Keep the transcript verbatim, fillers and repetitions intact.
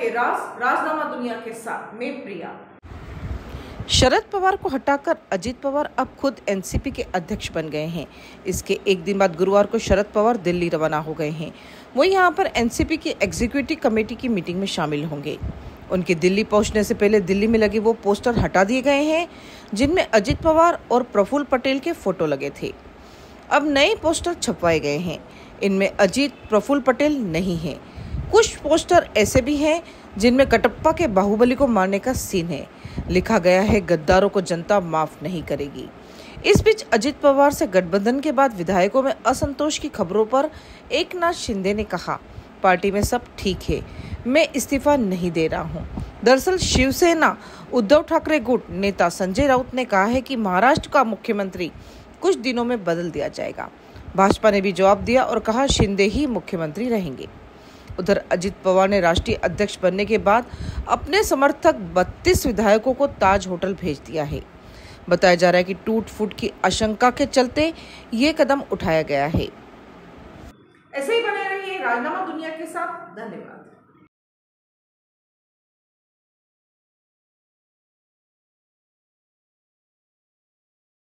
नमस्ते राज राजनामा दुनिया के साथ मैं प्रिया। शरद पवार को हटाकर अजित पवार अब खुद एनसीपी के अध्यक्ष बन गए हैं। इसके एक दिन बाद गुरुवार को शरद पवार दिल्ली रवाना हो गए हैं। वो यहां पर एनसीपी की एग्जीक्यूटिव कमेटी की मीटिंग में शामिल होंगे। उनके दिल्ली पहुंचने से पहले दिल्ली में लगे वो पोस्टर हटा दिए गए हैं जिनमें अजित पवार और प्रफुल्ल पटेल के फोटो लगे थे। अब नए पोस्टर छपवाए गए हैं। इनमें अजित प्रफुल्ल पटेल नहीं है। कुछ पोस्टर ऐसे भी हैं जिनमें कटप्पा के बाहुबली को मारने का सीन है। लिखा गया है, गद्दारों को जनता माफ नहीं करेगी। इस बीच अजित पवार से गठबंधन के बाद विधायकों में असंतोष की खबरों पर एकनाथ शिंदे ने कहा, पार्टी में सब ठीक है, मैं इस्तीफा नहीं दे रहा हूं। दरअसल शिवसेना उद्धव ठाकरे गुट नेता संजय राउत ने कहा है कि महाराष्ट्र का मुख्यमंत्री कुछ दिनों में बदल दिया जाएगा। भाजपा ने भी जवाब दिया और कहा शिंदे ही मुख्यमंत्री रहेंगे। उधर अजित पवार ने राष्ट्रीय अध्यक्ष बनने के बाद अपने समर्थक बत्तीस विधायकों को ताज होटल भेज दिया है। बताया जा रहा है कि टूट फूट की आशंका के चलते ये कदम उठाया गया है। ऐसे ही बने रहिए राजनामा दुनिया के साथ। धन्यवाद।